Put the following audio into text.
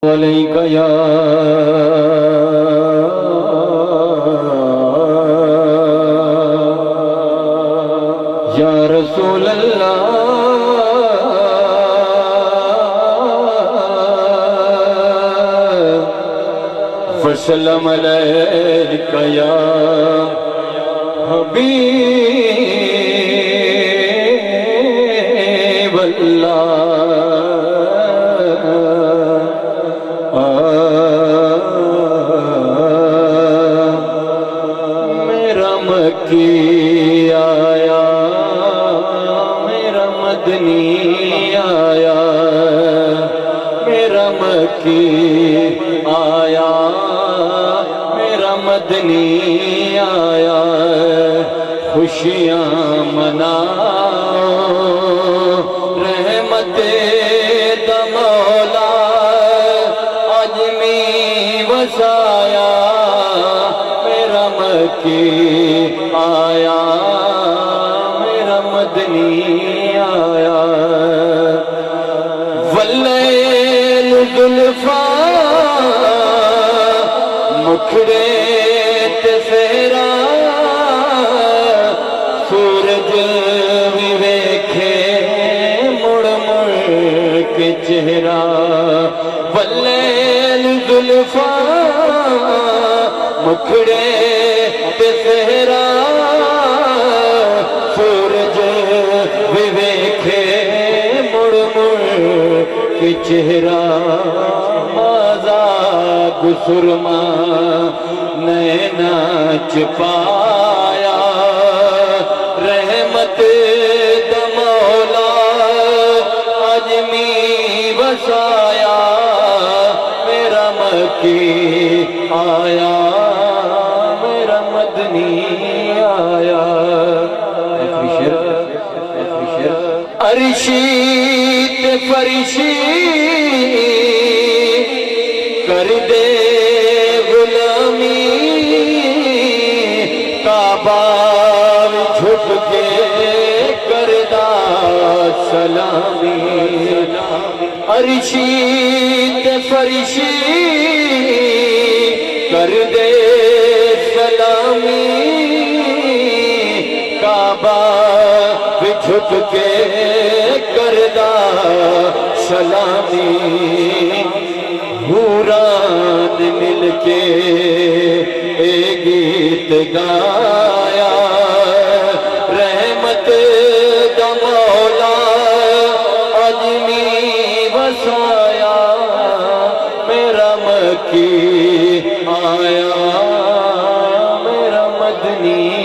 علیک یا رسول اللہ وسلم علیک یا حبیب اللہ میرا مکی آیا میرا مدنی آیا میرا مکی آیا میرا مدنی آیا خوشیاں مناؤ رحمت دا مولا اجمی وسایا میرا مکی آیا میرا مدنی آیا واللیل ذوالفا مکھڑے تے سہرا سورج بھی ویکھے مڑ مڑ کے چہرہ واللیل ذوالفا مکھڑے تے سہرا سورج بھی ویکھے مڑ مڑ کے چہرہ سرما نینا چپایا رحمت دا مولا اجمی وسایا میرا مکی آیا میرا مدنی آیا عرشی تے فرشی کر دے غلامی کعبہ جھک کے کردا سلامی عرشی تے فرشی کر دے سلامی کعبہ جھک کے کردا سلامی حوران مل کے ایک گیت گایا رحمت دا مولا اجمی وسایا میرا مکی آیا میرا مدنی